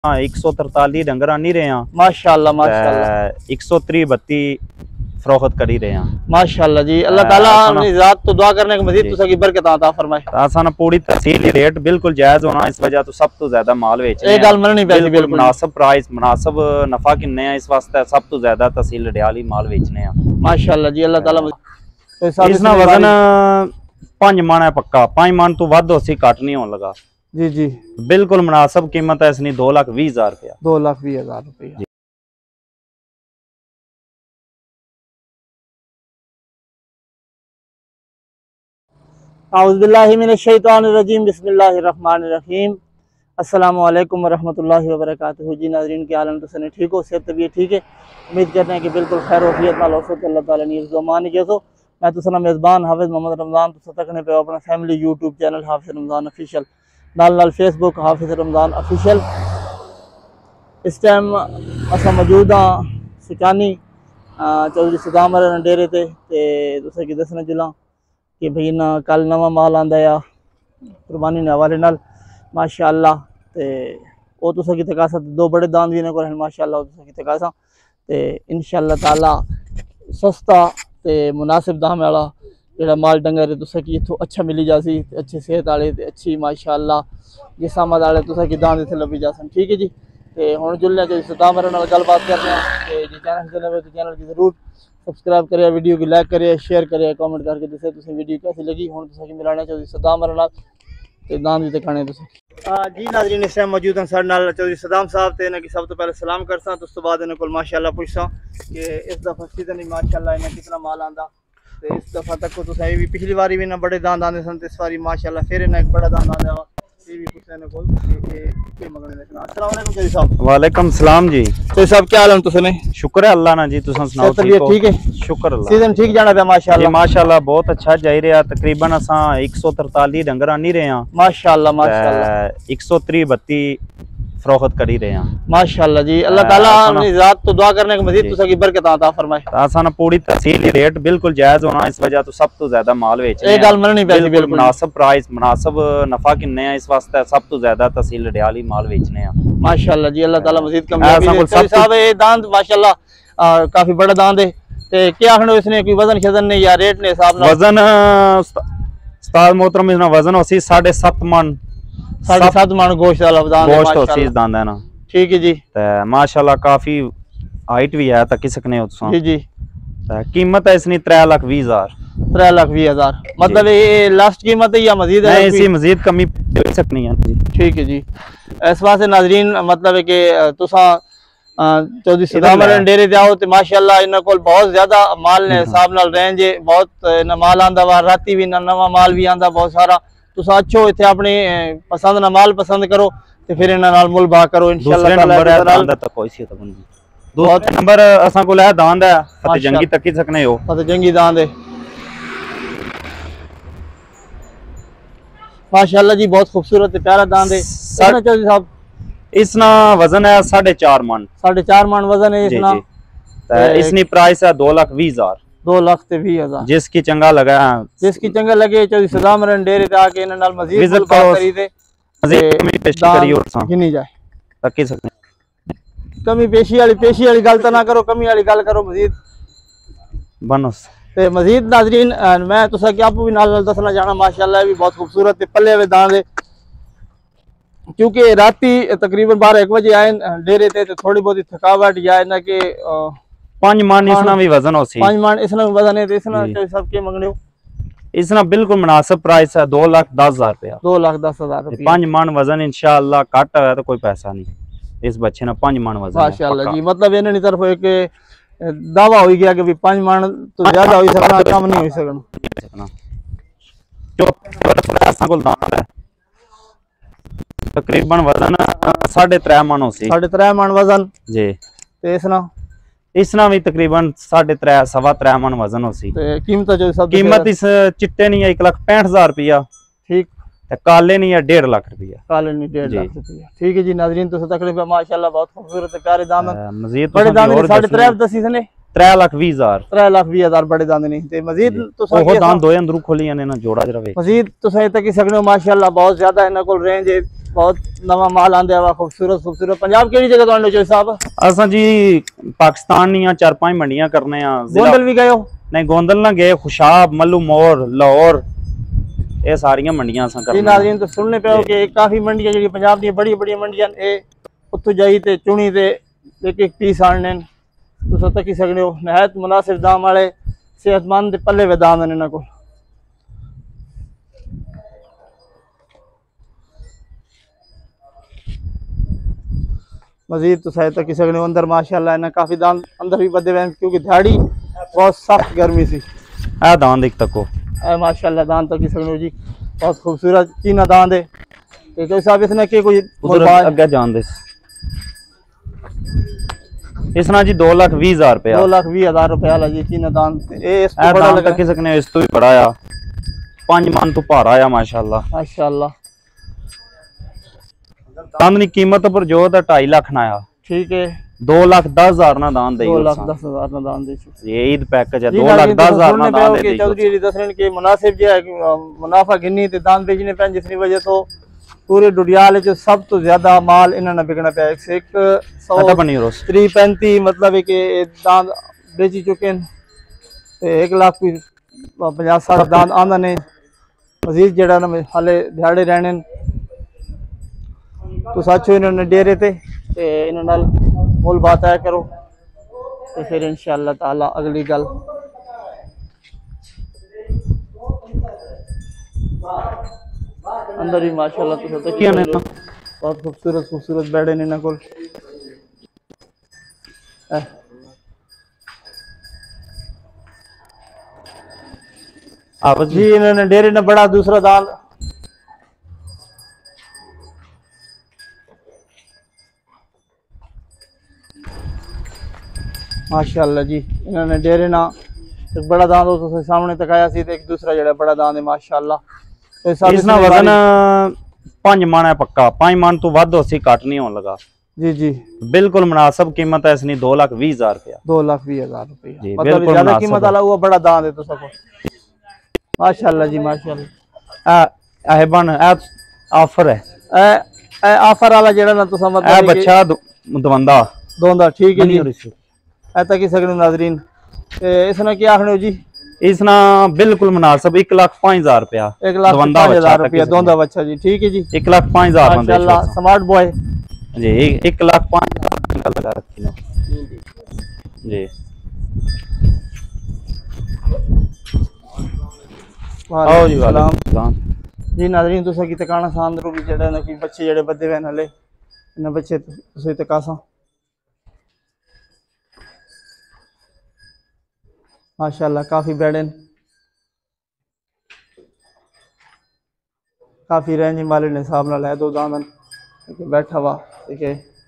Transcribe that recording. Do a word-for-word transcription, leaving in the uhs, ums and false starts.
एक सौ तरताली डंगर आनी रहे हैं माशाअल्लाह माशाअल्लाह एक सौ त्री बत्ती फरोख्त करी रहे हैं माशाअल्लाह जी। अल्लाह ताला अपनी जात तो दुआ करने के मजीद तुसा की बरकत अता फरमाए। आसान पूरी तहसील रेट बिल्कुल जायज होना इस वजह तो सब तो ज्यादा माल बेचने एक गल मननी पैंदी बिल्कुल मुनासिब प्राइस मुनासिब नफा किन्ने हैं इस वास्ते सब तो ज्यादा तहसील रियाली माल बेचने हैं माशाअल्लाह जी। अल्लाह ताला इसना वजन पांच मन है पक्का पांच मन तो वध उसी घट नहीं होने लगा जी जी बिल्कुल मुनासिब कीमत है इसनी दो लाख बीस हजार रुपया दो लाख बीस हजार रुपया। औज़ुबिल्लाहि मिनश्शैतानिर्रजीम बिस्मिल्लाहिर्रहमानिर्रहीम। अस्सलामु अलैकुम वरहमतुल्लाहि वबरकातुहू। जी नाज़रीन के आलम तो सने ठीक हो सेहत तबीयत ठीक है उम्मीद करते हैं कि बिल्कुल खैर वफियत नाल हो तो अल्लाह ताला ने ज़मान जैसो मैं तो सना मेज़बान हाफिज़ मोहम्मद रमज़ान तो तकने पे अपना फैमिली यूट्यूब चैनल हाफिज़ रमज़ान ऑफिशियल नाल नाल फेसबुक हाफिज़ रमज़ान ऑफिशियल। इस टाइम असा मौजूद हाँ सुचानी चौधरी सदाम डेरे ते तुसें की दसना चला कि भाई ना कल नवा माल आंदा या कुर्बानी ने हवाले नाल माशाअल्लाह ते वो तुसा की तकासा दो बड़े दान भी को माशाअल्लाह तुसा की तकासा ते इंशाअल्लाह ताला सस्ता ते मुनासिब दाम वाला जेड़ा माल डंगर है तुसा की इथों अच्छा मिली जासी अच्छी सेहत वाले ते अच्छी माशाअल्लाह जिस आमद वाले तुसा की दान इत्थे लभी जासन ठीक है जी। ते हुण जुलने जो सदाम नाल गलबात करते हैं ते जी चैनल चले तो चैनल की जरूर सब्सक्राइब करिए वीडियो की लाइक करिए शेयर करिए कमेंट करके दसे तुसें वीडियो कैसी लगी हुण तुसें की मिलाना चौधरी सदाम नाल ते दान भी दिखाने तुसें जी नाज़रीन इस टाइम मौजूद हैं साडे नाल चौधरी सदाम साहब ते इन्हां की सब तो पहले सलाम करसा तो उस तो बाद इन्हां कोल माशाअल्लाह पुछसा कि इस दफा सीजन माशाअल्लाह इन्हां कितना माल आंदा ते इस दफा तक तो तुसें भी पिछली बारी भी इन्हां बड़े दांद आंदे सन ते इस बारी माशाअल्लाह फिर इन्हां एक बड़ा दांद आंदा वालेकुम सलाम जी तो सब क्या हाल है तुसने शुक्र है अल्लाह ना जी तुम सुनाओ ठीक है शुक्र अल्लाह सीजन ठीक जाना पे माशाअल्लाह माशाअल्लाह बहुत अच्छा जाई रहा तकरीबन असा एक सौ तरताली डंगर आनी रहे हैं माशाअल्लाह माशाअल्लाह एक सौ त्री बत्ती फरोख्त करी रहे हैं माशाअल्लाह जी। अल्लाह ताला अपनी जात तो दुआ करने के मजीद तुसा की बरकत अता फरमाए। आसान पूरी तहसील रेट बिल्कुल जायज होना इस वजह तो सब तो ज्यादा माल बेचने एक गल मननी पैंदी बिल्कुल मुनासिब प्राइस मुनासिब नफा किन्ने हैं इस वास्ते सब तो ज्यादा तहसील रियाली माल बेचने हैं माशाअल्लाह जी। अल्लाह ताला मजीद कामयाबी साहब ये दांत माशाअल्लाह काफी बड़ा दांत है ते क्या आखने इसने कोई वजन शजन ने या रेट ने हिसाब वजन उस्ताद मोहतरम इसना वजन होसी साढ़े सात मन साढ़े सात मन गोश्त वाला गोश्त होसी इस दांत है ना ठीक है जी। ते माशाअल्लाह काफी हाइट भी है तक सकने हो तुसा जी जी कीमत है इसनी त्रै लाख बीस हजार त्रै लाख बीस हजार मतलब ये लास्ट कीमत है या मजीद है इसी मजीद कमी दे सकनी है जी ठीक है जी। इस वास्ते नाज़रीन मतलब है कि तुसा चौधरी सदाम डेरे ते आओ ते माशाअल्लाह इन्हां कोल बहुत ज्यादा माल ने हिसाब नाल रेंज है बहुत इन्हां माल आंदा वा राती भी नवा माल भी आंदा बहुत सारा तुसा अच्छो इत्थे अपनी पसंद ना माल पसंद करो ते फिर इन्हां नाल मुल भा करो इंशाअल्लाह ताला तक कोई सी तो दूसरा नंबर असा को है दांद है फते जंगी तक ही सकने हो फते जंगी दांद है माशाअल्लाह जी बहुत खूबसूरत प्यारा दांद है चौधरी साहब इसना वजन है साढ़े चार मन साढ़े चार मन वजन है इसना इसनी प्राइस है दो लाख बीस हजार दो लाख ते बीस हजार जिसकी चंगा लगा जिसकी चंगा लगे चौधरी सदाम डेरे ते आके इन्हां नाल मजीद विजिट करी ते मजीद पेश करियो गिनी जाए तक सकने कमी पेशी वाली पेशी वाली गल तो ना करो कमी वाली गल करो मजीद बनस ते मजीद नाज़रीन मैं तुसा क्या भी नाल नाल दसना चाहना माशाअल्लाह भी बहुत खूबसूरत ते पल्ले हुए दांद है क्योंकि राती तकरीबन बारह एक बजे आए डेरे ते थोड़ी बहुत थकावट या ना कि पांच मन इसना भी वजन होसी पांच मन इसना भी वजन है ते इसना सब के मंगने हो इसना बिल्कुल मुनासिब प्राइस है दो लाख दस हजार रुपया दो लाख दस हजार रुपया पांच मन वजन इंशाअल्लाह कट है तो कोई पैसा नहीं इस बच्चे ने पांच मन वजन माशाअल्लाह जी मतलब इन्हां दी तरफ एक दावा हो गया कि भी पांच मन तो ज्यादा हो सकना कम नहीं हो सकना जो ऐसा कोल दांत है तकरीबन वजन साढ़े त्रै मन होसी साढ़े त्रै मन वजन जी ते इसना इसना भी तकरीबन साढ़े त्रै सवा त्रै मन वजन होसी ते कीमत जो सब कीमत इस चिट्टे नहीं है एक लाख पैंठ हजार रुपया ठीक ते काले नहीं है डेढ़ लाख रुपया काले नहीं डेढ़ लाख रुपया ठीक है जी नाज़रीन तो तकरीबन माशाअल्लाह बहुत खूबसूरत प्यारे दाम मजीद बड़े दाम साढ़े त्रै दसी सने त्रै लाख बीस हजार त्रै लाख बीस हजार बड़े दांद नहीं ते मजीद तुसा ओहो दांद दो अंदरू खोलियां ने ना जोड़ा जरा वे मजीद तुसा तक की सकने हो माशाल्लाह बहुत ज्यादा इन्हां कोल रेंज है बहुत नवा माल आंदे वा खूबसूरत खूबसूरत पंजाब केड़ी जगह तो आंदे हो साहब असा जी पाकिस्तान नी चार पांच मंडियां करने आ गोंदल भी गए हो नहीं गोंदल ना गए खुशाब मल्लू मोर लाहौर ये सारियां मंडियां असा जी करने नाज़रीन तो सुनने पे हो कि काफी मंडियां जेडी पंजाब दी बड़ी बड़ी मंडियां ए उत्थों जाई ते चुनी ते एक एक पीस आने तुस तकी सकने हो नहायत मुनासिब दाम वाले सेहतमंद पल्ले वे दाम ने इन्हां कोल मजीद तुस तकी सकने हो अंदर माशाल्लाह इन्हां काफी दाम अंदर भी बदे हुए क्योंकि दिहाड़ी बहुत सख्त गर्मी सी ए दांद एक तको ए माशाल्लाह दान तकी सकने हो जी बहुत खूबसूरत चीना दांद है ते कोई साहब इसने के कोई उधर अगे जान दे इसना जी दो लाख बीस हजार रुपया दो लाख बीस हजार रुपया वाला जी चीना दान ए इस तो ए बड़ा दांद लगा तकी सकने इस तो भी बड़ा आ पांच मन तो भारा आ माशाल्लाह माशाल्लाह दांद नी कीमत पर जो दा ढाई लाख ना आ ठीक है दो लाख दस हजार ना दान दे दो लाख दस हजार ना दान दे ये ईद पैकेज है जी दो ना लाख जी, दस तो हजार ना सुनने पे दान हो दे कि दी चौधरी अली दसरन के मुनासिब जो है कि, मुनाफा गिनी ते दान बेचने पे जिसकी वजह तो पूरे डुडियाल च सब तो ज्यादा माल इन्होंने बिकना पे एक से एक सौ बनी रोस त्री पैंती मतलब है कि दान बेची चुके हैं ते एक लाख भी पचास साठ दान आंदा ने मजीद जड़ा ना हाले दिहाड़े रहने तो साचो इन्होंने डेरे ते ते इन्होंने नाल मोल बात आया करो तो फिर इंशाअल्लाह ताला अगली गल अंदर ही माशाल्लाह तो सोचा क्या ने बहुत खूबसूरत खूबसूरत बेड़े ने इन्हां कोल आप जी इन्होंने डेरे ने बड़ा दूसरा दान माशाल्लाह जी इन्होंने डेरे ना एक बड़ा दान तो सामने तक आया सी ते एक दूसरा जड़ा बड़ा दान है माशाल्लाह तो सब इसना वजन पांच मन है पक्का पांच मन तो वध होसी घट नहीं होने लगा जी जी बिल्कुल मुनासिब कीमत है इसनी दो लाख बीस हजार रुपया दो लाख बीस हजार रुपया जी, मतलब बिल्कुल ज्यादा मुनासिब कीमत है। वाला वो बड़ा दान है तो सबको माशाल्लाह जी माशाल्लाह ए ए बन ए ऑफर है ए ए ऑफर वाला जेड़ा ना तुसा ए मतलब बच्चा दवंदा दोंदा ठीक है जी बनी होरी ए तक सकने नाजरीन ते इसने क्या आखने हो जी इसना बिल्कुल मुनासिब एक लाख पांच हजार रुपया एक लाख दवंदा पाँच बच्चा हजार तक रुपया इसने। दोंदा बच्चा जी ठीक है जी एक लाख पांच हजार में माशाल्लाह बेचो स्मार्ट बॉय जी एक, एक लाख पांच हजार का लगा रखी ना जी आओ जी सलाम वालेकुम जी नाजरीन तुसा की तकाना सांदरू भी जेड़ा ना कि बच्चे जेड़े बदे हुए हले इन्हां बच्चे तुसी तकासा माशाल्लाह काफी बेड़े काफी रेंज माले ने हिसाब नाल है दो दामन बैठा हुआ ठीक है